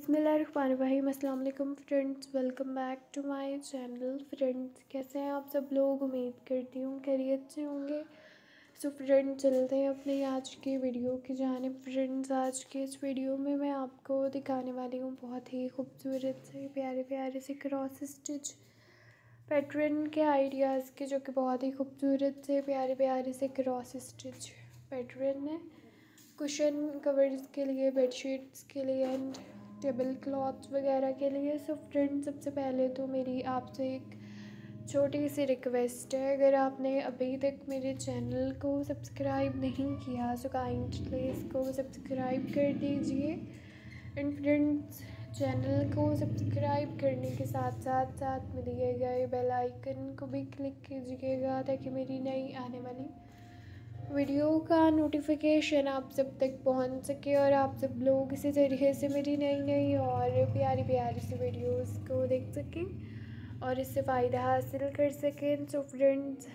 बिस्मिल्लाहिर्रहमानिर्रहीम। अस्सलाम वालेकुम friends, welcome back to my channel. Friends, कैसे हैं आप सब लोग? उम्मीद करती हूँ खैरियत से होंगे। सो फ्रेंड्स, चलते हैं अपनी आज की वीडियो की जानिब। फ्रेंड्स, आज के इस वीडियो में मैं आपको दिखाने वाली हूँ बहुत ही खूबसूरत से प्यारे प्यारे से क्रॉस स्टिच पैटर्न के आइडियाज़ के, जो कि बहुत ही खूबसूरत से प्यारे प्यारे से क्रॉस स्टिच पैटर्न है कुशन कवर्स के लिए, बेडशीट्स के लिए एंड टेबल क्लॉथ्स वगैरह के लिए। सो फ्रेंड्स, सबसे पहले तो मेरी आपसे एक छोटी सी रिक्वेस्ट है, अगर आपने अभी तक मेरे चैनल को सब्सक्राइब नहीं किया सो काइंडली इसको सब्सक्राइब कर दीजिए। एंड फ्रेंड्स, चैनल को सब्सक्राइब करने के साथ साथ में दिए गए बेल आइकन को भी क्लिक कीजिएगा, ताकि मेरी नई आने वाली वीडियो का नोटिफिकेशन आप सब तक पहुंच सके और आप सब लोग इसी तरीके से मेरी नई नई और प्यारी प्यारी सी वीडियोस को देख सकें और इससे फ़ायदा हासिल कर सकें। सो फ्रेंड्स,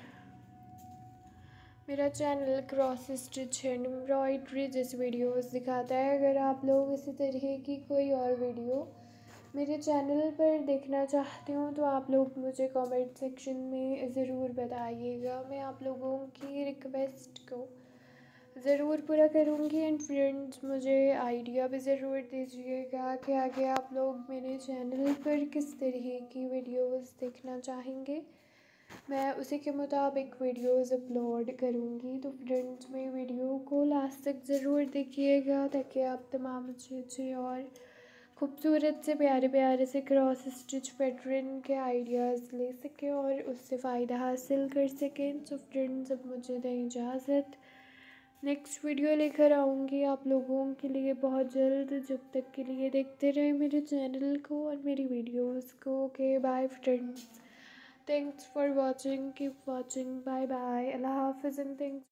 मेरा channel cross stitch and embroidery जैसी वीडियोस दिखाता है। अगर आप लोग इसी तरीके की कोई और वीडियो मेरे चैनल पर देखना चाहते हो तो आप लोग मुझे कमेंट सेक्शन में ज़रूर बताइएगा। मैं आप लोगों की रिक्वेस्ट को ज़रूर पूरा करूँगी। एंड फ्रेंड्स, मुझे आइडिया भी ज़रूर दीजिएगा कि आगे आप लोग मेरे चैनल पर किस तरह की वीडियोस देखना चाहेंगे। मैं उसी के मुताबिक वीडियोस अपलोड करूँगी। तो फ्रेंड्स, मेरी वीडियो को लास्ट तक ज़रूर देखिएगा, ताकि आप तमाम अच्छे अच्छे और खूबसूरत से प्यारे प्यारे से क्रॉस स्टिच पैटर्न के आइडियाज़ ले सकें और उससे फ़ायदा हासिल कर सकें। सो फ्रेंड्स, अब मुझे दें इजाज़त। नेक्स्ट वीडियो लेकर आऊँगी आप लोगों के लिए बहुत जल्द। जब तक के लिए देखते रहें मेरे चैनल को और मेरी वीडियोस को। Okay, bye friends, thanks for watching, keep watching, bye bye, अल्लाह हाफ़िज़ एंड थैंक्स।